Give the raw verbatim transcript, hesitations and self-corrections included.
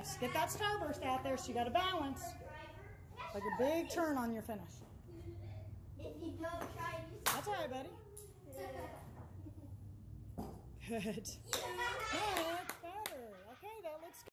balance. Get that starburst out there so you got to balance. Like a big turn on your finish. If you don't try to... That's all right, buddy. Good. All right.